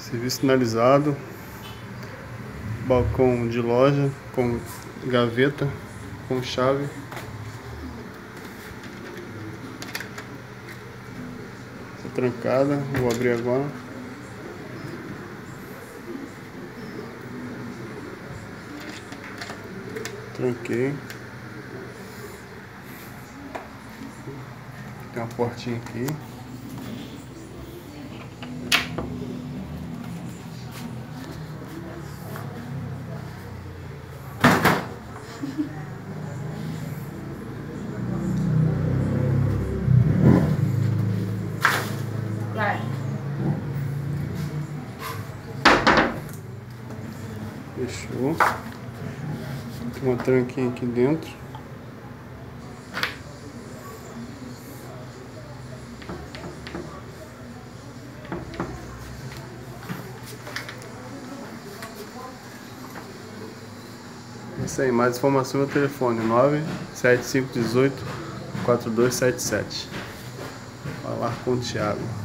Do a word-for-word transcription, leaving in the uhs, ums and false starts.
Serviço finalizado. Balcão de loja com gaveta, com chave. Tá trancada, vou abrir agora. Tranquei. Tem uma portinha aqui. Vai. Fechou. Tem uma tranquinha aqui dentro. Isso aí, mais informação no telefone nove sete cinco um oito quatro dois sete sete. Falar com o Thiago.